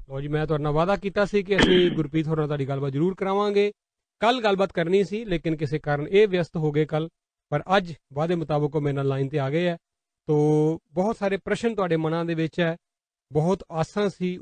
ਲਓ ਜੀ, ਮੈਂ ਤੁਹਾਡੇ ਨਾਲ ਵਾਅਦਾ ਕੀਤਾ ਸੀ ਕਿ ਅਸੀਂ ਗੁਰਪ੍ਰੀਤ ਹੋਰਾਂ ਨਾਲ ਤੁਹਾਡੀ ਗੱਲਬਾਤ ਜ਼ਰੂਰ ਕਰਾਵਾਂਗੇ। ਕੱਲ ਗੱਲਬਾਤ ਕਰਨੀ ਸੀ, ਲੇਕਿਨ ਕਿਸੇ ਕਾਰਨ ਇਹ ਵਿਅਸਤ ਹੋ ਗਏ ਕੱਲ, ਪਰ ਅੱਜ ਵਾਅਦੇ ਮੁਤਾਬਕ ਉਹ ਮੇਰੇ ਨਾਲ ਲਾਈਨ 'ਤੇ ਆ ਗਏ ਹੈ। ਤੋ ਬਹੁਤ ਸਾਰੇ ਪ੍ਰਸ਼ਨ ਤੁਹਾਡੇ ਮਨਾਂ ਦੇ ਵਿੱਚ ਹੈ, ਬਹੁਤ ਆਸਾਂ ਸੀ,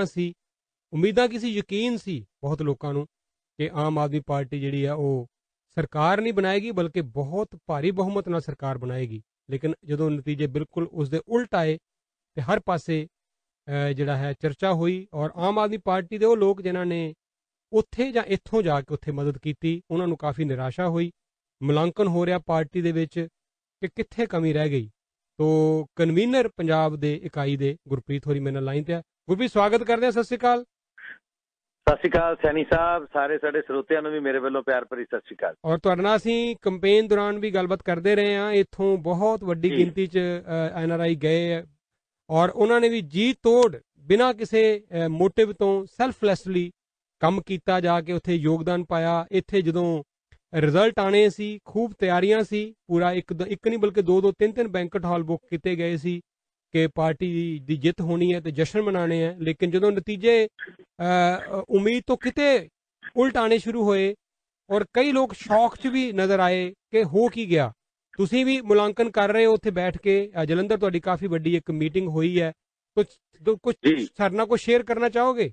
ਉਮੀਦਾਂ ਕੀ ਸੀ, ਯਕੀਨ ਸੀ ਬਹੁਤ ਲੋਕਾਂ ਨੂੰ ਕਿ ਆਮ ਆਦਮੀ ਪਾਰਟੀ ਜਿਹੜੀ ਆ ਉਹ ਸਰਕਾਰ ਨਹੀਂ ਬਣਾਏਗੀ, ਬਲਕਿ ਬਹੁਤ ਭਾਰੀ ਬਹੁਮਤ ਨਾਲ ਸਰਕਾਰ ਬਣਾਏਗੀ। ਲੇਕਿਨ ਜਦੋਂ ਨਤੀਜੇ ਬਿਲਕੁਲ ਉਸਦੇ ਉਲਟ ਆਏ ਤੇ ਹਰ ਪਾਸੇ ਜਿਹੜਾ ਹੈ ਚਰਚਾ ਹੋਈ, ਔਰ ਆਮ ਆਦਮੀ ਪਾਰਟੀ ਦੇ ਉਹ ਲੋਕ ਜਿਨ੍ਹਾਂ ਨੇ ਉੱਥੇ ਜਾਂ ਇੱਥੋਂ ਜਾ ਕੇ ਉੱਥੇ ਮਦਦ ਕੀਤੀ, ਉਹਨਾਂ ਨੂੰ ਕਾਫੀ ਨਿਰਾਸ਼ਾ ਹੋਈ। ਮੁਲਾਂਕਣ ਹੋ ਰਿਹਾ ਪਾਰਟੀ ਦੇ ਵਿੱਚ ਕਿ ਕਿੱਥੇ ਕਮੀ ਰਹਿ ਗਈ। ਤੋ ਕਨਵੀਨਰ ਪੰਜਾਬ ਦੇ ਇਕਾਈ ਦੇ ਗੁਰਪ੍ਰੀਤ ਹੋਰੀ ਮੇਰੇ ਨਾਲ ਲਾਈਨ ਤੇ ਆ। ਗੁਰਪ੍ਰੀਤ, ਸਵਾਗਤ ਕਰਦੇ ਹਾਂ। ਸਤਿ ਸ਼੍ਰੀ ਅਕਾਲ। ਸਤਿ ਸ਼੍ਰੀ ਅਕਾਲ ਸੈਣੀ ਸਾਹਿਬ, ਸਾਰੇ ਸਾਡੇ ਸਰੋਤਿਆਂ ਨੂੰ ਵੀ ਮੇਰੇ ਵੱਲੋਂ ਪਿਆਰ ਭਰੀ ਸਤਿ ਸ਼੍ਰੀ ਅਕਾਲ। ਔਰ ਤੁਹਾਡੇ ਨਾਲ ਅਸੀਂ ਕੰਪੇਨ ਦੌਰਾਨ ਵੀ ਗੱਲਬਾਤ ਕਰਦੇ ਰਹੇ ਹਾਂ। ਇੱਥੋਂ ਬਹੁਤ ਵੱਡੀ ਗਿਣਤੀ 'ਚ NRI ਗਏ ਹੈ, ਔਰ ਉਹਨਾਂ ਨੇ ਵੀ ਜੀ ਤੋੜ ਬਿਨਾਂ ਕਿਸੇ ਮੋਟਿਵ ਤੋਂ ਸੈਲਫਲੈਸਲੀ ਕੰਮ ਕੀਤਾ, ਜਾ ਕੇ ਉੱਥੇ ਯੋਗਦਾਨ ਪਾਇਆ। ਇੱਥੇ ਜਦੋਂ ਰਿਜ਼ਲਟ ਆਣੇ ਸੀ, ਖੂਬ ਤਿਆਰੀਆਂ ਸੀ, ਪੂਰਾ ਇੱਕ ਨਹੀਂ ਬਲਕਿ 2-2 3-3 ਬੈਂਕਟ ਹਾਲ ਬੁੱਕ ਕੀਤੇ ਗਏ ਸੀ ਕਿ ਪਾਰਟੀ ਦੀ ਜਿੱਤ ਹੋਣੀ ਹੈ ਤੇ ਜਸ਼ਨ ਮਨਾਉਣੇ ਹੈ। ਲੇਕਿਨ ਜਦੋਂ ਨਤੀਜੇ ਉਮੀਦ ਤੋਂ ਕਿਤੇ ਉਲਟ ਆਣੇ ਸ਼ੁਰੂ ਹੋਏ, ਔਰ ਕਈ ਲੋਕ ਸ਼ੌਕ 'ਚ ਵੀ ਨਜ਼ਰ ਆਏ ਕਿ ਹੋ ਕੀ ਗਿਆ। ਤੁਸੀਂ ਵੀ ਮੁਲਾਂਕਣ ਕਰ ਰਹੇ ਹੋ ਉੱਥੇ ਬੈਠ ਕੇ, ਜਲੰਧਰ ਤੁਹਾਡੀ ਕਾਫੀ ਵੱਡੀ ਇੱਕ ਮੀਟਿੰਗ ਹੋਈ ਹੈ, ਕੁਝ ਸਾਡੇ ਨਾਲ ਕੁਝ ਸ਼ੇਅਰ ਕਰਨਾ ਚਾਹੋਗੇ?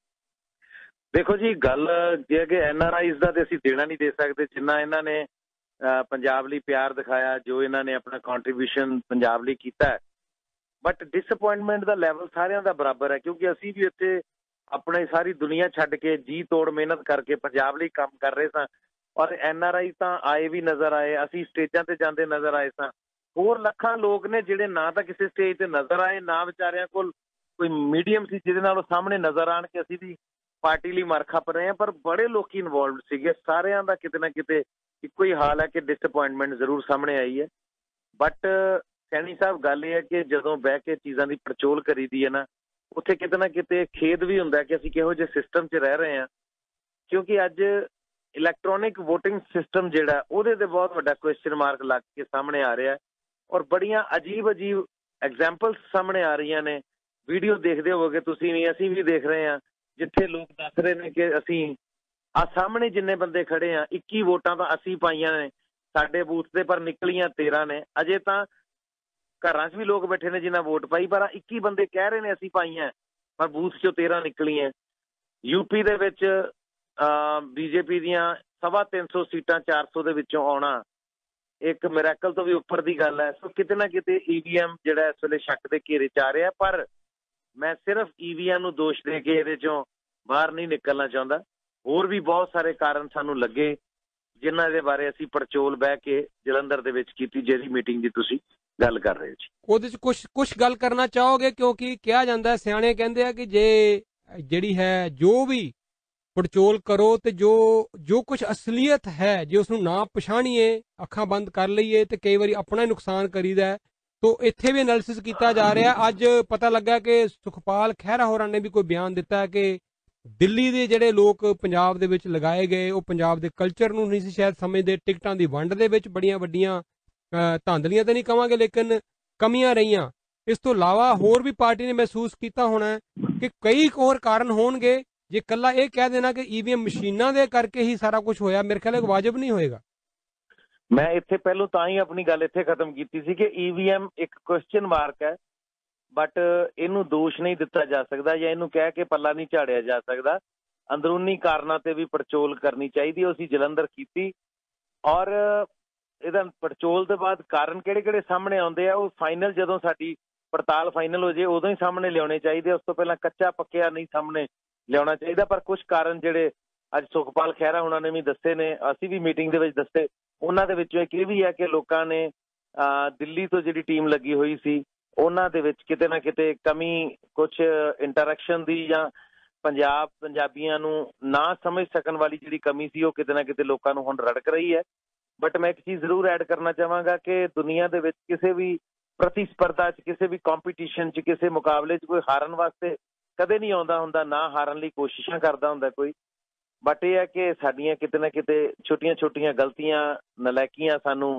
ਦੇਖੋ ਜੀ, ਗੱਲ ਜੇ ਹੈ ਕਿ NRIs ਦਾ ਤੇ ਅਸੀਂ ਦੇਣਾ ਨਹੀਂ ਦੇ ਸਕਦੇ ਜਿੰਨਾ ਇਹਨਾਂ ਨੇ ਪੰਜਾਬ ਲਈ ਪਿਆਰ ਦਿਖਾਇਆ, ਜੋ ਇਹਨਾਂ ਨੇ ਆਪਣਾ ਕੰਟਰੀਬਿਊਸ਼ਨ ਪੰਜਾਬ ਲਈ ਕੀਤਾ ਹੈ। ਬਟ ਡਿਸਅਪੁਆਇੰਟਮੈਂਟ ਦਾ ਲੈਵਲ ਸਾਰਿਆਂ ਦਾ ਬਰਾਬਰ ਹੈ, ਕਿਉਂਕਿ ਅਸੀਂ ਵੀ ਇੱਥੇ ਆਪਣੇ ਸਾਰੀ ਦੁਨੀਆ ਛੱਡ ਕੇ ਜੀ ਤੋੜ ਮਿਹਨਤ ਕਰਕੇ ਪੰਜਾਬ ਲਈ ਕੰਮ ਕਰ ਰਹੇ ਸਾਂ, ਔਰ NRI ਤਾਂ ਆਏ ਵੀ ਨਜ਼ਰ ਆਏ, ਅਸੀਂ ਸਟੇਜਾਂ ਤੇ ਜਾਂਦੇ ਨਜ਼ਰ ਆਏ ਸਾਂ। ਹੋਰ ਲੱਖਾਂ ਲੋਕ ਨੇ ਜਿਹੜੇ ਨਾ ਤਾਂ ਕਿਸੇ ਸਟੇਜ ਤੇ ਨਜ਼ਰ ਆਏ, ਨਾ ਵਿਚਾਰਿਆਂ ਕੋਲ ਕੋਈ ਮੀਡੀਅਮ ਸੀ ਜਿਹਦੇ ਨਾਲ ਉਹ ਸਾਹਮਣੇ ਨਜ਼ਰ ਆਣ ਕੇ ਅਸੀਂ ਵੀ ਪਾਰਟੀ ਲਈ ਮਰ ਖੱਪ ਰਹੇ ਹਾਂ। ਪਰ ਬੜੇ ਲੋਕੀ ਇਨਵੋਲਵਡ ਸੀਗੇ, ਸਾਰਿਆਂ ਦਾ ਕਿਤੇ ਨਾ ਕਿਤੇ ਇੱਕੋ ਹੀ ਹਾਲ ਹੈ ਕਿ ਡਿਸਅਪੁਆਇੰਟਮੈਂਟ ਜ਼ਰੂਰ ਸਾਹਮਣੇ ਆਈ ਹੈ। ਬਟ ਸੈਣੀ ਸਾਹਿਬ, ਗੱਲ ਇਹ ਹੈ ਕਿ ਜਦੋਂ ਬਹਿ ਕੇ ਚੀਜ਼ਾਂ ਦੀ ਪੜਚੋਲ ਕਰੀਦੀ ਹੈ ਨਾ, ਉੱਥੇ ਕਿਤੇ ਨਾ ਕਿਤੇ ਖੇਦ ਵੀ ਹੁੰਦਾ ਕਿ ਅਸੀਂ ਕਿਹੋ ਜਿਹੇ ਸਿਸਟਮ 'ਚ ਰਹਿ ਰਹੇ ਹਾਂ, ਕਿਉਂਕਿ ਅੱਜ ਇਲੈਕਟ੍ਰੋਨਿਕ ਵੋਟਿੰਗ ਸਿਸਟਮ ਜਿਹੜਾ ਉਹਦੇ ਤੇ ਬਹੁਤ ਵੱਡਾ ਕੁਐਸਚਨ ਮਾਰਕ ਲੱਗ ਕੇ ਸਾਹਮਣੇ ਆ ਰਿਹਾ, ਔਰ ਬੜੀਆਂ ਅਜੀਬ ਐਗਜ਼ਾਮਪਲਸ ਸਾਹਮਣੇ ਆ ਰਹੀਆਂ ਨੇ। ਵੀਡੀਓ ਦੇਖਦੇ ਹੋਵੋਗੇ ਤੁਸੀਂ ਵੀ, ਅਸੀਂ ਵੀ ਦੇਖ ਰਹੇ ਹਾਂ, ਜਿੱਥੇ ਲੋਕ ਦੱਸ ਰਹੇ ਨੇ ਕਿ ਅਸੀਂ ਸਾਹਮਣੇ ਜਿੰਨੇ ਬੰਦੇ ਖੜੇ ਆ, 21 ਵੋਟਾਂ ਤਾਂ ਅਸੀਂ ਪਾਈਆਂ ਨੇ ਸਾਡੇ ਬੂਥ ਤੇ, ਪਰ ਨਿਕਲੀਆਂ 13 ਨੇ। ਅਜੇ ਤਾਂ ਘਰਾਂ 'ਚ ਵੀ ਲੋਕ ਬੈਠੇ ਨੇ ਜਿਨ੍ਹਾਂ ਵੋਟ ਪਾਈ, ਪਰ 21 ਬੰਦੇ ਕਹਿ ਰਹੇ ਨੇ ਅਸੀਂ ਪਾਈਆਂ, ਪਰ ਬੂਥ 'ਚੋਂ 13 ਨਿਕਲੀਆਂ। UP ਦੇ ਵਿੱਚ BJP ਦੀਆਂ 350 ਸੀਟਾਂ 400 ਦੇ ਵਿੱਚੋਂ ਆਉਣਾ ਇੱਕ ਮਿਰੈਕਲ ਤੋਂ ਵੀ ਉੱਪਰ ਦੀ ਗੱਲ ਹੈ। ਸੋ ਕਿਤੇ ਨਾ ਕਿਤੇ EVM ਜਿਹੜਾ ਇਸ ਵੇਲੇ ਸ਼ੱਕ ਦੇ ਘੇਰੇ 'ਚ ਆ ਰਿਹਾ, ਪਰ ਮੈਂ ਸਿਰਫ EVM ਨੂੰ ਦੋਸ਼ ਦੇ ਕੇ ਇਹਦੇ 'ਚੋਂ ਬਾਹਰ ਨਹੀਂ ਨਿਕਲਣਾ ਚਾਹੁੰਦਾ। ਹੋਰ ਵੀ ਬਹੁਤ ਸਾਰੇ ਕਾਰਨ ਸਾਨੂੰ ਲੱਗੇ ਜਿਨ੍ਹਾਂ ਦੇ ਬਾਰੇ ਅਸੀਂ ਪੜਚੋਲ ਬਹਿ ਕੇ ਜਲੰਧਰ ਦੇ ਵਿੱਚ ਕੀਤੀ, ਜਿਹੜੀ ਮੀਟਿੰਗ ਦੀ ਤੁਸੀਂ ਗੱਲ ਕਰ ਰਹੇ ਹੋ ਜੀ। ਉਹਦੇ 'ਚ ਕੁਝ ਗੱਲ ਕਰਨਾ ਚਾਹੋਗੇ? ਕਿਉਂਕਿ ਕਿਹਾ ਜਾਂਦਾ, ਸਿਆਣੇ ਕਹਿੰਦੇ ਆ ਕਿ ਜੇ ਜਿਹੜੀ ਹੈ ਜੋ ਵੀ ਪੜਚੋਲ ਕਰੋ ਤੇ ਜੋ ਕੁਝ ਅਸਲੀਅਤ ਹੈ, ਜੇ ਉਸਨੂੰ ਨਾ ਪਛਾਣੀਏ, ਅੱਖਾਂ ਬੰਦ ਕਰ ਲਈਏ ਤੇ ਕਈ ਵਾਰੀ ਆਪਣਾ ਹੀ ਨੁਕਸਾਨ ਕਰੀਦਾ। ਤੋ ਇੱਥੇ ਵੀ ਐਨਾਲਿਸਿਸ ਕੀਤਾ ਜਾ ਰਿਹਾ। ਅੱਜ ਪਤਾ ਲੱਗਾ ਕਿ ਸੁਖਪਾਲ ਖਹਿਰਾ ਹੋਰਾਂ ਨੇ ਵੀ ਕੋਈ ਬਿਆਨ ਦਿੱਤਾ ਹੈ ਕਿ ਦਿੱਲੀ ਦੇ ਜਿਹੜੇ ਲੋਕ ਪੰਜਾਬ ਦੇ ਵਿੱਚ ਲਗਾਏ ਗਏ, ਉਹ ਪੰਜਾਬ ਦੇ ਕਲਚਰ ਨੂੰ ਨਹੀਂ ਸੀ ਸ਼ਾਇਦ ਸਮਝਦੇ। ਟਿਕਟਾਂ ਦੀ ਵੰਡ ਦੇ ਵਿੱਚ ਬੜੀਆਂ ਵੱਡੀਆਂ ਧਾਂਦਲੀਆਂ ਤਾਂ ਨਹੀਂ ਕਵਾਂਗੇ, ਲੇਕਿਨ ਕਮੀਆਂ ਰਹੀਆਂ। ਇਸ ਤੋਂ ਇਲਾਵਾ ਹੋਰ ਵੀ ਪਾਰਟੀ ਨੇ ਮਹਿਸੂਸ ਕੀਤਾ ਹੋਣਾ ਕਿ ਕਈ ਹੋਰ ਕਾਰਨ ਹੋਣਗੇ। ਜੇ ਇਕੱਲਾ ਇਹ ਕਹਿ ਦੇਣਾ ਕਿ EVM ਮਸ਼ੀਨਾਂ ਦੇ ਕਰਕੇ ਹੀ ਸਾਰਾ ਕੁਝ ਹੋਇਆ, ਮੇਰੇ ਖਿਆਲ ਵਾਜਬ ਨਹੀਂ ਹੋਏਗਾ। ਮੈਂ ਇੱਥੇ ਪਹਿਲੋਂ ਤਾਂ ਹੀ ਆਪਣੀ ਗੱਲ ਇੱਥੇ ਖਤਮ ਕੀਤੀ ਸੀ ਕਿ EVM ਇੱਕ ਕੁਐਸਚਨ ਮਾਰਕ ਹੈ, ਬਟ ਇਹਨੂੰ ਦੋਸ਼ ਨਹੀਂ ਦਿੱਤਾ ਜਾ ਸਕਦਾ ਜਾਂ ਇਹਨੂੰ ਕਹਿ ਕੇ ਪੱਲਾ ਨਹੀਂ ਝਾੜਿਆ ਜਾ ਸਕਦਾ। ਅੰਦਰੂਨੀ ਕਾਰਨਾਂ ਤੇ ਵੀ ਪੜਚੋਲ ਕਰਨੀ ਚਾਹੀਦੀ। ਉਹ ਅਸੀਂ ਜਲੰਧਰ ਕੀਤੀ, ਔਰ ਇਹਦਾ ਪੜਚੋਲ ਤੋਂ ਬਾਅਦ ਕਾਰਨ ਕਿਹੜੇ ਸਾਹਮਣੇ ਆਉਂਦੇ ਆ, ਉਹ ਫਾਈਨਲ ਜਦੋਂ ਸਾਡੀ ਪੜਤਾਲ ਫਾਈਨਲ ਹੋ ਜੇ ਉਦੋਂ ਹੀ ਸਾਹਮਣੇ ਲਿਆਉਣੇ ਚਾਹੀਦੇ। ਉਸ ਤੋਂ ਪਹਿਲਾਂ ਕੱਚਾ ਪੱਕਿਆ ਨਹੀਂ ਸਾਹਮਣੇ ਲਿਆਉਣਾ ਚਾਹੀਦਾ। ਪਰ ਕੁਝ ਕਾਰਨ ਜਿਹੜੇ ਅੱਜ ਸੁਖਪਾਲ ਖਹਿਰਾ ਉਹਨਾਂ ਨੇ ਵੀ ਦੱਸੇ ਨੇ, ਅਸੀਂ ਵੀ ਮੀਟਿੰਗ ਦੇ ਵਿੱਚ ਦੱਸੇ, ਉਹਨਾਂ ਦੇ ਵਿੱਚੋਂ ਇੱਕ ਇਹ ਵੀ ਹੈ ਕਿ ਲੋਕਾਂ ਨੇ ਦਿੱਲੀ ਤੋਂ ਜਿਹੜੀ ਟੀਮ ਲੱਗੀ ਹੋਈ ਸੀ ਉਹਨਾਂ ਦੇ ਵਿੱਚ ਕਿਤੇ ਨਾ ਕਿਤੇ ਕਮੀ, ਕੁਝ ਇੰਟਰੈਕਸ਼ਨ ਦੀ ਜਾਂ ਪੰਜਾਬੀਆਂ ਨੂੰ ਨਾ ਸਮਝ ਸਕਣ ਵਾਲੀ ਜਿਹੜੀ ਕਮੀ ਸੀ, ਉਹ ਕਿਤੇ ਨਾ ਕਿਤੇ ਲੋਕਾਂ ਨੂੰ ਹੁਣ ਰੜਕ ਰਹੀ ਹੈ। ਬਟ ਮੈਂ ਇੱਕ ਚੀਜ਼ ਜ਼ਰੂਰ ਐਡ ਕਰਨਾ ਚਾਹਾਂਗਾ ਕਿ ਦੁਨੀਆ ਦੇ ਵਿੱਚ ਕਿਸੇ ਵੀ ਪ੍ਰਤੀਸਪਰਧਾ 'ਚ, ਕਿਸੇ ਵੀ ਕੰਪੀਟੀਸ਼ਨ 'ਚ, ਕਿਸੇ ਮੁਕਾਬਲੇ 'ਚ ਕੋਈ ਹਾਰਨ ਵਾਸਤੇ ਕਦੇ ਨਹੀਂ ਆਉਂਦਾ ਹੁੰਦਾ, ਨਾ ਹਾਰਨ ਲਈ ਕੋਸ਼ਿਸ਼ਾਂ ਕਰਦਾ ਹੁੰਦਾ ਕੋਈ। ਬਟ ਇਹ ਹੈ ਕਿ ਸਾਡੀਆਂ ਕਿਤੇ ਨਾ ਕਿਤੇ ਛੋਟੀਆਂ ਗਲਤੀਆਂ, ਨਲਾਇਕੀਆਂ ਸਾਨੂੰ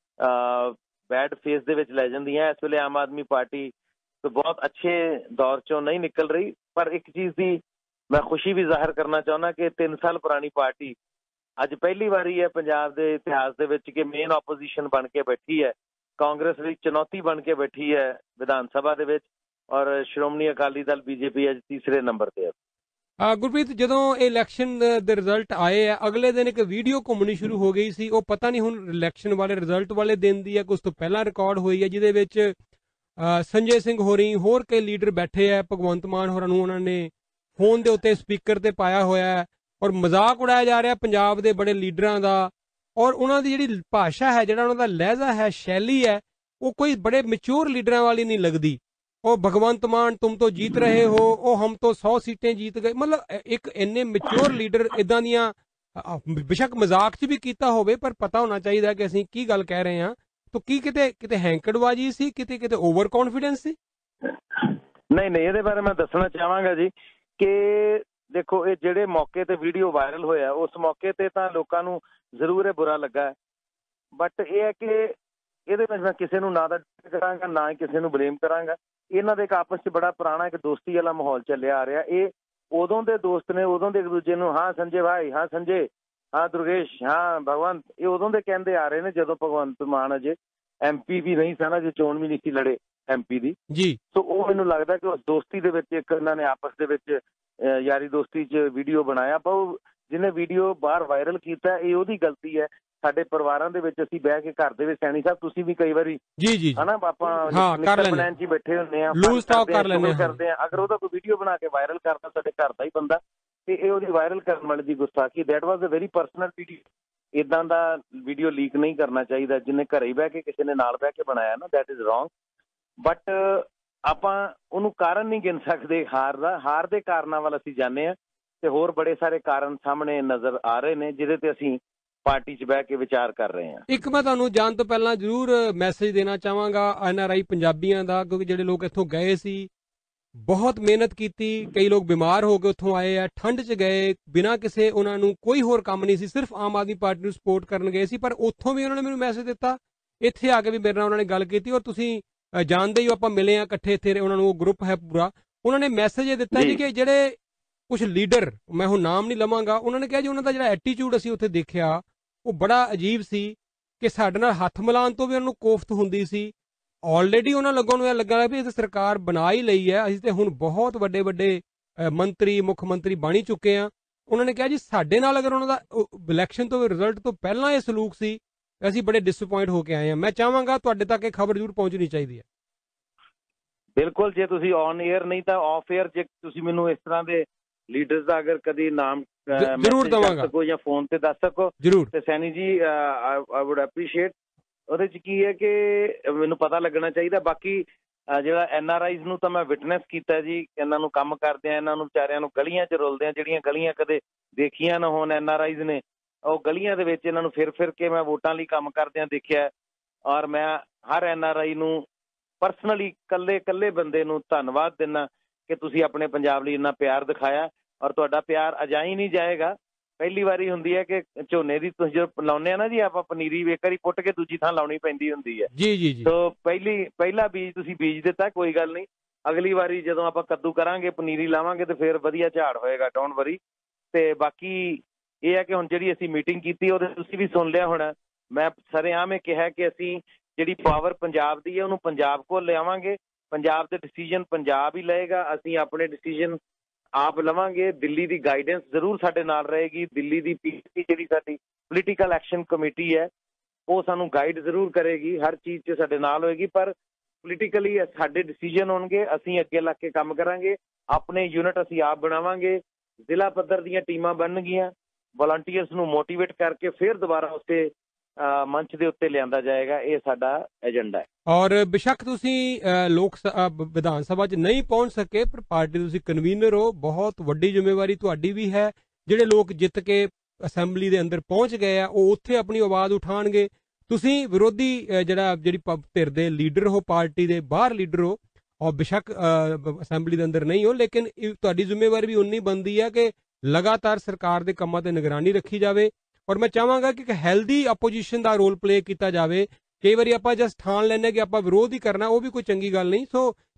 ਬੈਡ ਫੇਸ ਦੇ ਵਿੱਚ ਲੈ ਜਾਂਦੀਆਂ। ਇਸ ਵੇਲੇ ਆਮ ਆਦਮੀ ਪਾਰਟੀ ਤੋਂ ਬਹੁਤ ਅੱਛੇ ਦੌਰ 'ਚੋਂ ਨਹੀਂ ਨਿਕਲ ਰਹੀ, ਪਰ ਇੱਕ ਚੀਜ਼ ਦੀ ਮੈਂ ਖੁਸ਼ੀ ਵੀ ਜ਼ਾਹਿਰ ਕਰਨਾ ਚਾਹੁੰਦਾ ਕਿ 3 ਸਾਲ ਪੁਰਾਣੀ ਪਾਰਟੀ ਅੱਜ ਪਹਿਲੀ ਵਾਰੀ ਹੈ ਪੰਜਾਬ ਦੇ ਇਤਿਹਾਸ ਦੇ ਵਿੱਚ ਕਿ ਮੇਨ ਆਪੋਜੀਸ਼ਨ ਬਣ ਕੇ ਬੈਠੀ ਹੈ, ਕਾਂਗਰਸ ਦੀ ਚੁਣੌਤੀ ਬਣ ਕੇ ਬੈਠੀ ਹੈ ਵਿਧਾਨ ਸਭਾ ਦੇ ਵਿੱਚ, ਔਰ ਸ਼੍ਰੋਮਣੀ ਅਕਾਲੀ ਦਲ ਬੀਜੇਪੀ ਅੱਜ ਤੀਸਰੇ ਨੰਬਰ ਤੇ ਹੈ। ਗੁਰਪ੍ਰੀਤ, ਜਦੋਂ ਇਲੈਕਸ਼ਨ ਦੇ ਰਿਜ਼ਲਟ ਆਏ ਆ, ਅਗਲੇ ਦਿਨ ਇੱਕ ਵੀਡੀਓ ਘੁੰਮਣੀ ਸ਼ੁਰੂ ਹੋ ਗਈ ਸੀ। ਉਹ ਪਤਾ ਨਹੀਂ ਹੁਣ ਇਲੈਕਸ਼ਨ ਵਾਲੇ ਰਿਜ਼ਲਟ ਵਾਲੇ ਦਿਨ ਦੀ ਹੈ ਕਿ ਉਸ ਤੋਂ ਪਹਿਲਾਂ ਰਿਕਾਰਡ ਹੋਈ ਹੈ, ਜਿਹਦੇ ਵਿੱਚ ਸੰਜੇ ਸਿੰਘ ਹੋਰੀ, ਹੋਰ ਕਈ ਲੀਡਰ ਬੈਠੇ ਆ, ਭਗਵੰਤ ਮਾਨ ਹੋਰਾਂ ਨੂੰ ਉਹਨਾਂ ਨੇ ਫੋਨ ਦੇ ਉੱਤੇ ਸਪੀਕਰ ਤੇ ਪਾਇਆ ਹੋਇਆ ਹੈ ਔਰ ਮਜ਼ਾਕ ਉਡਾਇਆ ਜਾ ਰਿਹਾ ਪੰਜਾਬ ਦੇ ਬੜੇ ਲੀਡਰਾਂ ਦਾ। ਔਰ ਉਹਨਾਂ ਦੀ ਜਿਹੜੀ ਭਾਸ਼ਾ ਹੈ, ਜਿਹੜਾ ਉਹਨਾਂ ਦਾ ਲਹਿਜ਼ਾ ਹੈ, ਸ਼ੈਲੀ ਹੈ, ਉਹ ਕੋਈ ਬੜੇ ਮੈਚੁਰ ਲੀਡਰਾਂ ਵਾਲੀ ਨਹੀਂ ਲੱਗਦੀ। ਉਹ ਭਗਵੰਤ ਮਾਨ ਤੁਮ ਤੋਂ जीत रहे हो, ਉਹ ਹਮ ਤੋਂ 100 ਸੀਟਾਂ जीत ਗਏ, ਮਤਲਬ ਇੱਕ ਇੰਨੇ ਮੈਚੁਰ ਲੀਡਰ ਇਦਾਂ ਦੀਆਂ ਬੇਸ਼ੱਕ ਮਜ਼ਾਕ 'ਚ ਵੀ ਕੀਤਾ ਹੋਵੇ, ਪਰ ਪਤਾ ਹੋਣਾ ਚਾਹੀਦਾ ਕਿ ਅਸੀਂ ਕੀ ਗੱਲ ਕਹਿ ਰਹੇ ਹਾਂ। ਤਾਂ ਕੀ ਕਿਤੇ ਹੈਂਕੜਬਾਜੀ ਸੀ, ਕਿਤੇ ਓਵਰ ਕੌਨਫੀਡੈਂਸ ਸੀ? ਨਹੀਂ, ਇਹਦੇ ਬਾਰੇ ਮੈਂ ਦੱਸਣਾ ਚਾਹਾਂਗਾ ਜੀ ਕਿ ਦੇਖੋ, ਇਹ ਜਿਹੜੇ ਮੌਕੇ ਤੇ ਵੀਡੀਓ ਵਾਇਰਲ ਹੋਇਆ, ਉਸ ਮੌਕੇ ਤੇ ਤਾਂ ਲੋਕਾਂ ਨੂੰ ਜ਼ਰੂਰ ਇਹ ਬੁਰਾ ਲੱਗਾ, ਬਟ ਇਹ ਹੈ ਕਿ ਇਹਦੇ ਵਿੱਚ ਮੈਂ ਕਿਸੇ ਨੂੰ ਨਾ ਤਾਂ ਕਰਾਂਗਾ, ਨਾ ਹੀ ਕਿਸੇ ਨੂੰ ਬਲੇਮ ਕਰਾਂਗਾ। ਇਹਨਾਂ ਦੇ ਇੱਕ ਆਪਸ 'ਚ ਬੜਾ ਪੁਰਾਣਾ ਇੱਕ ਦੋਸਤੀ ਵਾਲਾ ਮਾਹੌਲ ਚੱਲਿਆ ਆ ਰਿਹਾ। ਇਹ ਉਦੋਂ ਦੇ ਦੋਸਤ ਨੇ, ਉਦੋਂ ਦੇ ਇੱਕ ਦੂਜੇ ਨੂੰ ਹਾਂ ਸੰਜੇ ਭਾਈ, ਹਾਂ ਸੰਜੇ, ਹਾਂ ਦੁਰਗੇਸ਼, ਹਾਂ ਭਗਵੰਤ, ਇਹ ਉਦੋਂ ਦੇ ਕਹਿੰਦੇ ਆ ਰਹੇ ਨੇ ਜਦੋਂ ਭਗਵੰਤ ਮਾਨ ਅਜੇ MP ਵੀ ਨਹੀਂ ਸਨ, ਅਜੇ ਚੋਣ ਵੀ ਨਹੀਂ ਸੀ ਲੜੇ MP ਦੀ ਜੀ। ਸੋ ਉਹ ਮੈਨੂੰ ਲੱਗਦਾ ਕਿ ਉਸ ਦੋਸਤੀ ਦੇ ਵਿੱਚ ਇੱਕ ਇਹਨਾਂ ਨੇ ਆਪਸ ਦੇ ਵਿੱਚ ਯਾਰੀ ਦੋਸਤੀ 'ਚ ਵੀਡੀਓ ਬਣਾਇਆ। ਪਰ ਉਹ ਜਿਹਨੇ ਵੀਡੀਓ ਬਾਹਰ ਵਾਇਰਲ ਕੀਤਾ, ਇਹ ਉਹਦੀ ਗਲਤੀ ਹੈ। ਸਾਡੇ ਪਰਿਵਾਰਾਂ ਦੇ ਵਿੱਚ ਅਸੀਂ ਬਹਿ ਕੇ ਘਰ ਦੇ ਵਿੱਚ, ਸੈਣੀ ਸਾਹਿਬ ਤੁਸੀਂ ਵੀ ਕਈ ਵਾਰੀ ਜੀ ਹਨਾ ਆਪਾਂ ਪਲਾਨ 'ਚ ਹੀ ਬੈਠੇ ਹੁੰਦੇ ਆ, ਲੂਜ਼ ਟਾਕ ਕਰ ਲੈਂਦੇ ਕਰਦੇ ਆ। ਅਗਰ ਉਹਦਾ ਕੋਈ ਵੀਡੀਓ ਬਣਾ ਕੇ ਵਾਇਰਲ ਕਰਦਾ ਸਾਡੇ ਘਰ ਦਾ ਹੀ ਬੰਦਾ, ਤੇ ਇਹ ਉਹਦੀ ਵਾਇਰਲ ਕਰਨ ਵਾਲੇ ਦੀ ਗੁਸਤਾਖੀ। That was a very personal video. ਇਦਾਂ ਦਾ ਵੀਡੀਓ ਲੀਕ ਨਹੀਂ ਕਰਨਾ ਚਾਹੀਦਾ। ਜਿਹਨੇ ਘਰੇ ਹੀ ਬਹਿ ਕੇ ਕਿਸੇ ਨੇ ਨਾਲ ਬਹਿ ਕੇ ਬਣਾਇਆ ਨਾ, ਦੈਟ ਇਜ਼ ਰੋਂਗ। ਬਟ ਆਪਾਂ ਉਹਨੂੰ ਕਾਰਨ ਨਹੀਂ ਗਿਣ ਸਕਦੇ ਹਾਰ ਦਾ। ਹਾਰ ਦੇ ਕਾਰਨਾਂ ਵੱਲ ਅਸੀਂ ਜਾਂਦੇ ਹਾਂ ਤੇ ਹੋਰ ਬੜੇ ਸਾਰੇ ਕਾਰਨ ਸਾਹਮਣੇ ਨਜ਼ਰ ਆ ਰਹੇ ਨੇ, ਜਿਹਦੇ ਤੇ ਅਸੀਂ ਪਾਰਟੀ 'ਚ ਬਹਿ ਕੇ ਵਿਚਾਰ ਕਰ ਰਹੇ ਹਾਂ। ਇੱਕ ਮੈਂ ਤੁਹਾਨੂੰ ਜਾਣ ਤੋਂ ਪਹਿਲਾਂ ਜ਼ਰੂਰ ਮੈਸੇਜ ਦੇਣਾ ਚਾਹਾਂਗਾ NRI ਪੰਜਾਬੀਆਂ ਦਾ, ਕਿਉਂਕਿ ਜਿਹੜੇ ਲੋਕ ਇੱਥੋਂ ਗਏ ਸੀ, ਬਹੁਤ ਮਿਹਨਤ ਕੀਤੀ, ਕਈ ਲੋਕ ਬਿਮਾਰ ਹੋ ਕੇ ਉੱਥੋਂ ਆਏ ਆ, ਠੰਡ 'ਚ ਗਏ, ਬਿਨਾਂ ਕਿਸੇ ਉਹਨਾਂ ਨੂੰ ਕੋਈ ਹੋਰ ਕੰਮ ਨਹੀਂ ਸੀ, ਸਿਰਫ ਆਮ ਆਦਮੀ ਪਾਰਟੀ ਨੂੰ ਸਪੋਰਟ ਕਰਨ ਗਏ ਸੀ। ਪਰ ਉੱਥੋਂ ਵੀ ਉਹਨਾਂ ਨੇ ਮੈਨੂੰ ਮੈਸੇਜ ਦਿੱਤਾ, ਇੱਥੇ ਆ ਕੇ ਵੀ ਮੇਰੇ ਨਾਲ ਉਹਨਾਂ ਨੇ ਗੱਲ ਕੀਤੀ। ਔਰ ਤੁਸੀਂ ਜਾਣਦੇ ਹੀ ਹੋ, ਆਪਾਂ ਮਿਲੇ ਆ ਇਕੱਠੇ ਇੱਥੇ, ਉਹਨਾਂ ਨੂੰ ਉਹ ਗਰੁੱਪ ਹੈ ਪੂਰਾ। ਉਹਨਾਂ ਨੇ ਮੈਸੇਜ ਇਹ ਦਿੱਤਾ ਜੀ ਕਿ ਜਿਹੜੇ ਕੁਝ ਲੀਡਰ, ਮੈਂ ਹੁਣ ਨਾਮ ਨਹੀਂ ਲਵਾਂਗਾ, ਉਹਨਾਂ ਨੇ ਕਿਹਾ ਜੀ ਉਹਨਾਂ ਦਾ ਜਿਹੜਾ ਐਟੀਟਿਊਡ ਅਸੀਂ ਉੱਥੇ ਦੇਖਿਆ ਉਹ ਬੜਾ ਅਜੀਬ ਸੀ ਕਿ ਸਾਡੇ ਨਾਲ ਹੱਥ ਮਿਲਾਉਣ ਤੋਂ ਵੀ ਉਹਨਾਂ ਨੂੰ ਕੋਫਤ ਹੁੰਦੀ ਸੀ। ਆਲਰੇਡੀ ਉਹਨਾਂ ਲੋਕਾਂ ਨੂੰ ਇਹ ਲੱਗਾ ਵੀ ਇਹ ਤਾਂ ਸਰਕਾਰ ਬਣਾ ਹੀ ਲਈ ਹੈ, ਅਸੀਂ ਤੇ ਹੁਣ ਬਹੁਤ ਵੱਡੇ ਵੱਡੇ ਮੰਤਰੀ, ਮੁੱਖ ਮੰਤਰੀ ਬਣ ਹੀ ਚੁੱਕੇ ਆ। ਉਹਨਾਂ ਨੇ ਕਿਹਾ ਜੀ ਸਾਡੇ ਨਾਲ ਅਗਰ ਉਹਨਾਂ ਦਾ ਇਲੈਕਸ਼ਨ ਤੋਂ ਰਿਜ਼ਲਟ ਤੋਂ ਪਹਿਲਾਂ ਇਹ ਸਲੂਕ ਸੀ, ਅਸੀਂ ਬੜੇ ਡਿਸਅਪੁਆਇੰਟ ਹੋ ਕੇ ਆਏ ਹਾਂ। ਮੈਂ ਚਾਹਾਂਗਾ ਤੁਹਾਡੇ ਤੱਕ ਇਹ ਖਬਰ ਜ਼ਰੂਰ ਪਹੁੰਚਣੀ ਚਾਹੀਦੀ ਹੈ। ਬਿਲਕੁਲ, ਜੇ ਤੁਸੀਂ ਔਨ 에ਅਰ ਨਹੀਂ ਤਾਂ ਆਫ 에ਅਰ ਜੇ ਤੁਸੀਂ ਮੈਨੂੰ ਇਸ ਤਰ੍ਹਾਂ ਦੇ ਲੀਡਰਸ ਦਾ ਅਗਰ ਕਦੀ ਨਾਮ ਜ਼ਰੂਰ ਦਵਾਂਗਾ ਸਕੋ ਜਾਂ ਫੋਨ ਤੇ ਦੱਸ ਸਕੋ ਜ਼ਰੂਰ, ਤੇ ਸੈਣੀ ਜੀ ਆਈ ਵੁੱਡ ਐਪਰੀਸ਼ੀਏਟ। ਉਹਦੇ 'ਚ ਕੀ ਹੈ ਕਿ ਮੈਨੂੰ ਪਤਾ ਲੱਗਣਾ ਚਾਹੀਦਾ। ਬਾਕੀ ਜਿਹੜਾ NRIs ਨੂੰ ਤਾਂ ਮੈਂ ਵਿਟਨੈਸ ਕੀਤਾ ਜੀ, ਇਹਨਾਂ ਨੂੰ ਕੰਮ ਕਰਦਿਆਂ, ਇਹਨਾਂ ਨੂੰ ਵਿਚਾਰਿਆਂ ਨੂੰ ਗਲੀਆਂ 'ਚ ਰੁਲਦਿਆਂ, ਜਿਹੜੀਆਂ ਗਲੀਆਂ ਕਦੇ ਦੇਖੀਆਂ ਨਾ ਹੋਣ NRIs ਨੇ, ਉਹ ਗਲੀਆਂ ਦੇ ਵਿੱਚ ਇਹਨਾਂ ਨੂੰ ਫਿਰ ਕੇ ਮੈਂ ਵੋਟਾਂ ਲਈ ਕੰਮ ਕਰਦਿਆਂ ਦੇਖਿਆ। ਔਰ ਮੈਂ ਹਰ NRI ਨੂੰ ਪਰਸਨਲੀ, ਇਕੱਲੇ ਬੰਦੇ ਨੂੰ ਧੰਨਵਾਦ ਦਿੰਦਾ ਕਿ ਤੁਸੀਂ ਆਪਣੇ ਪੰਜਾਬ ਲਈ ਇੰਨਾ ਪਿਆਰ ਦਿਖਾਇਆ, ਔਰ ਤੁਹਾਡਾ ਪਿਆਰ ਅਜਾਈ ਨਹੀਂ ਜਾਏਗਾ। ਪਹਿਲੀ ਵਾਰੀ ਹੁੰਦੀ ਹੈ ਕਿ ਝੋਨੇ ਦੀ ਤੁਸੀਂ ਜਦੋਂ ਲਾਉਂਦੇ ਆ ਨਾ ਜੀ, ਆਪਾਂ ਪਨੀਰੀ ਇੱਕ ਵਾਰੀ ਪੁੱਟ ਕੇ ਦੂਜੀ ਥਾਂ ਲਾਉਣੀ ਪੈਂਦੀ ਹੁੰਦੀ ਹੈ ਜੀ। ਸੋ ਪਹਿਲਾ ਬੀਜ ਤੁਸੀਂ ਬੀਜ ਦਿੱਤਾ, ਕੋਈ ਗੱਲ ਨਹੀਂ, ਅਗਲੀ ਵਾਰੀ ਜਦੋਂ ਆਪਾਂ ਕੱਦੂ ਕਰਾਂਗੇ, ਪਨੀਰੀ ਲਾਵਾਂਗੇ ਤੇ ਫਿਰ ਵਧੀਆ ਝਾੜ ਹੋਏਗਾ, ਡੋਂਟ ਵਰੀ। ਤੇ ਬਾਕੀ ਇਹ ਹੈ ਕਿ ਹੁਣ ਜਿਹੜੀ ਅਸੀਂ ਮੀਟਿੰਗ ਕੀਤੀ ਉਹਦੇ ਤੁਸੀਂ ਵੀ ਸੁਣ ਲਿਆ ਹੋਣਾ। ਮੈਂ ਸਰੇਆਮ ਇਹ ਕਿਹਾ ਕਿ ਅਸੀਂ ਜਿਹੜੀ ਪਾਵਰ ਪੰਜਾਬ ਦੀ ਹੈ ਉਹਨੂੰ ਪੰਜਾਬ ਕੋਲ ਲਿਆਵਾਂਗੇ। ਪੰਜਾਬ ਦੇ ਡਿਸੀਜਨ ਪੰਜਾਬ ਹੀ ਲਏਗਾ, ਅਸੀਂ ਆਪਣੇ ਡਿਸੀਜਨ ਆਪ ਲਵਾਂਗੇ। ਦਿੱਲੀ ਦੀ ਗਾਈਡੈਂਸ ਜ਼ਰੂਰ ਸਾਡੇ ਨਾਲ ਰਹੇਗੀ। ਦਿੱਲੀ ਦੀ PEC ਜਿਹੜੀ ਸਾਡੀ ਪੋਲੀਟੀਕਲ ਐਕਸ਼ਨ ਕਮੇਟੀ ਹੈ, ਉਹ ਸਾਨੂੰ ਗਾਈਡ ਜ਼ਰੂਰ ਕਰੇਗੀ, ਹਰ ਚੀਜ਼ 'ਚ ਸਾਡੇ ਨਾਲ ਹੋਏਗੀ। ਪਰ ਪੋਲੀਟੀਕਲੀ ਸਾਡੇ ਡਿਸੀਜਨ ਹੋਣਗੇ, ਅਸੀਂ ਅੱਗੇ ਲੱਗ ਕੇ ਕੰਮ ਕਰਾਂਗੇ। ਆਪਣੇ ਯੂਨਿਟ ਅਸੀਂ ਆਪ ਬਣਾਵਾਂਗੇ, ਜ਼ਿਲ੍ਹਾ ਪੱਧਰ ਦੀਆਂ ਟੀਮਾਂ ਬਣਨਗੀਆਂ, ਵਲੰਟੀਅਰਸ ਨੂੰ ਮੋਟੀਵੇਟ ਕਰਕੇ ਫਿਰ ਦੁਬਾਰਾ ਉੱਤੇ ਮੰਚ ਦੇ ਉੱਤੇ ਲਿਆਂਦਾ ਜਾਏਗਾ। ਇਹ ਸਾਡਾ ਏਜੰਡਾ ਹੈ। ਔਰ ਬੇਸ਼ੱਕ ਤੁਸੀਂ ਵਿਧਾਨ ਸਭਾ 'ਚ ਨਹੀਂ ਪਹੁੰਚ ਸਕੇ, ਪਰ ਪਾਰਟੀ ਤੁਸੀਂ ਕਨਵੀਨਰ ਹੋ, ਬਹੁਤ ਵੱਡੀ ਜ਼ਿੰਮੇਵਾਰੀ ਤੁਹਾਡੀ ਵੀ ਹੈ। ਜਿਹੜੇ ਲੋਕ ਜਿੱਤ ਕੇ ਅਸੈਂਬਲੀ ਦੇ ਅੰਦਰ ਪਹੁੰਚ ਗਏ ਆ, ਉਹ ਉੱਥੇ ਆਪਣੀ ਆਵਾਜ਼ ਉਠਾਉਣਗੇ। ਤੁਸੀਂ ਵਿਰੋਧੀ ਜਿਹੜੀ ਧਿਰ ਦੇ ਲੀਡਰ ਹੋ, ਪਾਰਟੀ ਦੇ ਬਾਹਰ ਲੀਡਰ ਹੋ, ਔਰ ਬੇਸ਼ੱਕ ਅਸੈਂਬਲੀ ਦੇ ਅੰਦਰ ਨਹੀਂ ਹੋ, ਲੇਕਿਨ ਤੁਹਾਡੀ ਜ਼ਿੰਮੇਵਾਰੀ ਵੀ ਉਨੀ ਬਣਦੀ ਹੈ ਕਿ ਲਗਾਤਾਰ ਸਰਕਾਰ ਦੇ ਕੰਮਾਂ ਤੇ ਨਿਗਰਾਨੀ ਰੱਖੀ ਜਾਵੇ। ਔਰ ਮੈਂ ਚਾਹਾਂਗਾ ਕਿ ਇੱਕ ਹੈਲਦੀ ਆਪੋਜੀਸ਼ਨ ਦਾ ਰੋਲ ਪਲੇ ਕੀਤਾ ਜਾਵੇ। ਕਈ ਵਾਰੀ ਆਪਾਂ ਜਸਟ ਠਾਣ ਲੈਂਦੇ ਕਿ ਆਪਾਂ ਵਿਰੋਧ ਹੀ ਕਰਨਾ, ਉਹ ਵੀ ਕੋਈ ਚੰਗੀ ਗੱਲ ਨਹੀਂ। ਸੋ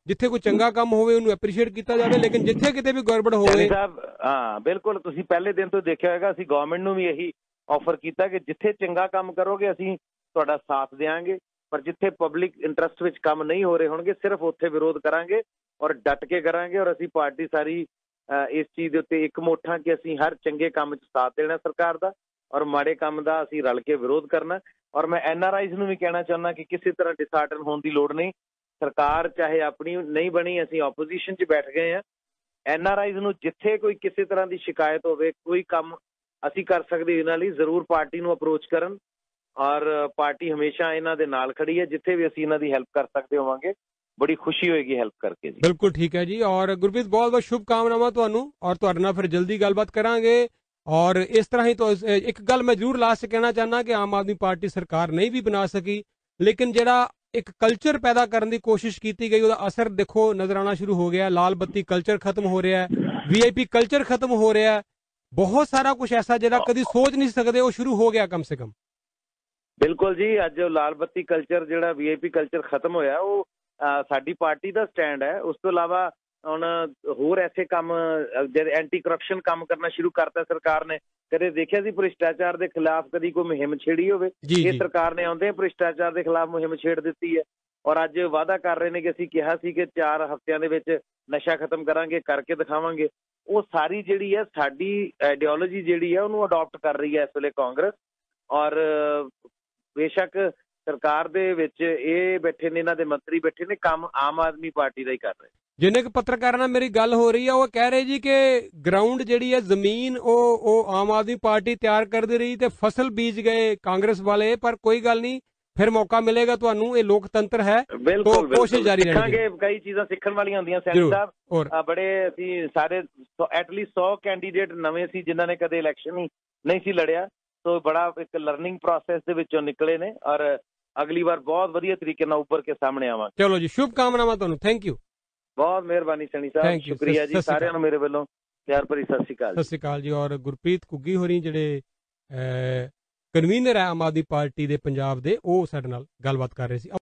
ਜਿੱਥੇ ਕੋਈ ਚੰਗਾ ਕੰਮ ਹੋਵੇ ਉਹਨੂੰ ਐਪਰੀਸ਼ੀਏਟ ਕੀਤਾ ਜਾਵੇ, ਲੇਕਿਨ ਜਿੱਥੇ ਕਿਤੇ ਵੀ ਗੜਬੜ ਹੋਵੇ। ਸਾਹਿਬ ਹਾਂ ਬਿਲਕੁਲ, ਤੁਸੀਂ ਪਹਿਲੇ ਦਿਨ ਤੋਂ ਦੇਖਿਆ ਹੋਏਗਾ, ਅਸੀਂ ਗਵਰਨਮੈਂਟ ਨੂੰ ਵੀ ਇਹੀ ਆਫਰ ਕੀਤਾ ਕਿ ਜਿੱਥੇ ਚੰਗਾ ਕੰਮ ਕਰੋਗੇ ਅਸੀਂ ਤੁਹਾਡਾ ਸਾਥ ਦੇਵਾਂਗੇ, ਪਰ ਜਿੱਥੇ ਪਬਲਿਕ ਇੰਟਰਸਟ ਵਿੱਚ ਕੰਮ ਨਹੀਂ ਹੋ ਰਹੇ ਹੋਣਗੇ ਸਿਰਫ ਉੱਥੇ ਵਿਰੋਧ ਕਰਾਂਗੇ ਔਰ ਡਟ ਕੇ ਕਰਾਂਗੇ। ਔਰ ਅਸੀਂ ਪਾਰਟੀ ਸਾਰੀ ਇਸ ਚੀਜ਼ ਦੇ ਉੱਤੇ ਇਕਮੁੱਠ ਹਾਂ ਕਿ ਅਸੀਂ ਹਰ ਚੰਗੇ ਕੰਮ 'ਚ ਸਾਥ ਦੇਣਾ ਸਰਕਾਰ ਦਾ, ਔਰ ਮਾੜੇ ਕੰਮ ਦਾ ਅਸੀਂ ਰਲ ਕੇ ਵਿਰੋਧ ਕਰਨਾ। ਔਰ ਮੈਂ NRIs ਨੂੰ ਵੀ ਕਹਿਣਾ ਚਾਹੁੰਦਾ ਕਿ ਕਿਸੇ ਤਰ੍ਹਾਂ ਡਿਸਹਾਰਟਨ ਹੋਣ ਦੀ ਲੋੜ ਨਹੀਂ। ਸਰਕਾਰ ਚਾਹੇ ਆਪਣੀ ਨਹੀਂ ਬਣੀ, ਅਸੀਂ ਆਪੋਜੀਸ਼ਨ 'ਚ ਬੈਠ ਗਏ ਹਾਂ। NRIs ਨੂੰ ਜਿੱਥੇ ਕੋਈ ਕਿਸੇ ਤਰ੍ਹਾਂ ਦੀ ਸ਼ਿਕਾਇਤ ਹੋਵੇ, ਕੋਈ ਕੰਮ ਅਸੀਂ ਕਰ ਸਕਦੇ ਇਹਨਾਂ ਲਈ, ਜ਼ਰੂਰ ਪਾਰਟੀ ਨੂੰ ਅਪਰੋਚ ਕਰਨ, ਔਰ ਪਾਰਟੀ ਹਮੇਸ਼ਾ ਇਹਨਾਂ ਦੇ ਨਾਲ ਖੜੀ ਹੈ। ਜਿੱਥੇ ਵੀ ਅਸੀਂ ਇਹਨਾਂ ਦੀ ਹੈਲਪ ਕਰ ਸਕਦੇ ਹੋਵਾਂਗੇ, ਬੜੀ ਖੁਸ਼ੀ ਹੋਏਗੀ ਹੈਲਪ ਕਰਕੇ ਜੀ। ਬਿਲਕੁਲ ਠੀਕ ਹੈ ਜੀ। ਔਰ ਗੁਰਪ੍ਰੀਤ ਬਹੁਤ ਬਹੁਤ ਸ਼ੁਭ ਕਾਮਨਾਵਾਂ ਤੁਹਾਨੂੰ, ਔਰ ਤੁਹਾਡੇ ਨਾਲ ਫਿਰ ਜਲਦੀ ਗੱਲਬਾਤ ਕਰਾਂਗੇ। ਔਰ ਇਸ ਤਰ੍ਹਾਂ ਹੀ ਇੱਕ ਗੱਲ ਮੈਂ ਜ਼ਰੂਰ ਲਾਸਟ ਕਹਿਣਾ ਚਾਹੁੰਦਾ ਕਿ ਆਮ ਆਦਮੀ ਪਾਰਟੀ ਸਰਕਾਰ ਨਹੀਂ ਵੀ ਬਣਾ ਸਕੀ, ਲੇਕਿਨ ਜਿਹੜਾ ਇੱਕ ਕਲਚਰ ਪੈਦਾ ਕਰਨ ਦੀ ਕੋਸ਼ਿਸ਼ ਕੀਤੀ ਗਈ ਉਹਦਾ ਅਸਰ ਦੇਖੋ ਨਜ਼ਰ ਆਉਣਾ ਸ਼ੁਰੂ ਹੋ ਗਿਆ। ਲਾਲ ਬੱਤੀ ਕਲਚਰ ਖਤਮ ਹੋ ਰਿਹਾ ਹੈ, VIP ਕਲਚਰ ਖਤਮ ਹੋ ਰਿਹਾ ਹੈ, ਬਹੁਤ ਸਾਰਾ ਕੁਝ ਐਸਾ ਜਿਹੜਾ ਕਦੀ ਸੋਚ ਨਹੀਂ ਸਕਦੇ ਉਹ ਸ਼ੁਰੂ ਹੋ ਗਿਆ ਕਮ ਸੇ ਕਮ। ਬਿਲਕੁਲ ਜੀ, ਅੱਜ ਲਾਲ ਬੱਤੀ ਕਲਚਰ ਜਿਹੜਾ VIP ਕਲਚਰ ਖਤਮ ਹੋਇਆ ਉਹ ਸਾਡੀ ਪਾਰਟੀ ਦਾ ਸਟੈਂਡ ਹੈ। ਉਸ ਤੋਂ ਇਲਾਵਾ ਹੁਣ ਹੋਰ ਐਸੇ ਕੰਮ ਜਿਹੜੇ ਐਂਟੀ ਕਰਪਸ਼ਨ ਕੰਮ ਕਰਨਾ ਸ਼ੁਰੂ ਕਰਤਾ ਸਰਕਾਰ ਨੇ। ਕਦੇ ਦੇਖਿਆ ਸੀ ਭ੍ਰਿਸ਼ਟਾਚਾਰ ਦੇ ਖਿਲਾਫ ਕਦੀ ਕੋਈ ਮੁਹਿੰਮ ਛੇੜੀ ਹੋਵੇ? ਇਹ ਸਰਕਾਰ ਨੇ ਆਉਂਦੇ ਭ੍ਰਿਸ਼ਟਾਚਾਰ ਦੇ ਖਿਲਾਫ ਮੁਹਿੰਮ ਛੇੜ ਦਿੱਤੀ ਹੈ। ਔਰ ਅੱਜ ਵਾਅਦਾ ਕਰ ਰਹੇ ਨੇ ਕਿ ਅਸੀਂ ਕਿਹਾ ਸੀ ਕਿ 4 ਹਫ਼ਤਿਆਂ ਦੇ ਵਿੱਚ ਨਸ਼ਾ ਖਤਮ ਕਰਾਂਗੇ, ਕਰਕੇ ਦਿਖਾਵਾਂਗੇ। ਉਹ ਸਾਰੀ ਜਿਹੜੀ ਹੈ ਸਾਡੀ ਆਈਡੀਓਲੋਜੀ ਜਿਹੜੀ ਹੈ ਉਹਨੂੰ ਅਡਾਪਟ ਕਰ ਰਹੀ ਹੈ ਇਸ ਵੇਲੇ ਕਾਂਗਰਸ। ਔਰ ਬੇਸ਼ੱਕ ਸਰਕਾਰ ਦੇ ਵਿੱਚ ਇਹ ਬੈਠੇ ਨੇ, ਇਹਨਾਂ ਦੇ ਮੰਤਰੀ ਬੈਠੇ ਨੇ, ਕੰਮ ਆਮ ਆਦਮੀ ਪਾਰਟੀ ਦਾ ਹੀ ਕਰ ਰਹੇ। ਜਿੰਨੇ ਕੁ ਪੱਤਰਕਾਰਾਂ ਨਾਲ ਮੇਰੀ ਗੱਲ ਹੋ ਰਹੀ ਹੈ ਉਹ ਕਹਿ ਰਹੇ ਜੀ ਕਿ ਗਰਾਊਂਡ ਜਿਹੜੀ ਹੈ ਜ਼ਮੀਨ ਉਹ ਆਮ ਆਦਮੀ ਪਾਰਟੀ ਤਿਆਰ ਕਰਦੀ ਰਹੀ ਤੇ ਫਸਲ ਬੀਜ ਗਏ ਕਾਂਗਰਸ ਵਾਲੇ, ਪਰ ਕੋਈ ਗੱਲ ਨਹੀਂ, ਫਿਰ ਮੌਕਾ ਮਿਲੇਗਾ ਤੁਹਾਨੂੰ, ਇਹ ਲੋਕਤੰਤਰ ਹੈ। ਬਿਲਕੁਲ ਕੋਸ਼ਿਸ਼ ਜਾਰੀ ਰੱਖਾਂਗੇ। ਕਈ ਚੀਜ਼ਾਂ ਸਿੱਖਣ ਵਾਲੀਆਂ ਹੁੰਦੀਆਂ ਸੈਣੀ ਸਾਹਿਬ, ਬੜੇ ਅਸੀਂ ਸਾਰੇ ਐਟਲੀਸਟ 100 ਕੈਂਡੀਡੇਟ ਨਵੇਂ ਸੀ ਜਿਨ੍ਹਾਂ ਨੇ ਕਦੇ ਇਲੈਕਸ਼ਨ ਹੀ ਨਹੀਂ ਸੀ ਲੜਿਆ, ਸੋ ਬੜਾ ਇੱਕ ਲਰਨਿੰਗ ਪ੍ਰੋਸੈਸ ਦੇ ਵਿੱਚੋਂ ਨਿਕਲੇ ਨੇ ਔਰ ਅਗਲੀ ਵਾਰ ਬਹੁਤ ਵਧੀਆ ਤਰੀਕੇ ਨਾਲ ਉੱਪਰ ਕੇ ਸਾਹਮਣੇ ਆਵਾਂਗੇ। ਚਲੋ ਜੀ, ਸ਼ੁਭ ਕਾਮਨਾਵਾਂ ਤੁਹਾਨੂੰ। ਥੈਂਕ ਯੂ, ਬਹੁਤ ਮਿਹਰਬਾਨੀ ਸੈਣੀ ਸਾਹਿਬ, ਸ਼ੁਕਰੀਆ ਜੀ। ਸਾਰਿਆਂ ਨੂੰ ਮੇਰੇ ਵੱਲੋਂ ਪਿਆਰ ਭਰੀ ਸਤਿ ਸ਼੍ਰੀ ਅਕਾਲ। ਸਤਿ ਸ਼੍ਰੀ ਅਕਾਲ ਜੀ। ਔਰ ਗੁਰਪ੍ਰੀਤ ਘੁੱਗੀ ਹੋਰੀ ਜਿਹੜੇ ਕਨਵੀਨਰ ਹੈ ਆਮ ਆਦਮੀ ਪਾਰਟੀ ਦੇ ਪੰਜਾਬ ਦੇ, ਉਹ ਸਾਡੇ ਨਾਲ ਗੱਲਬਾਤ ਕਰ ਰਹੇ ਸੀ।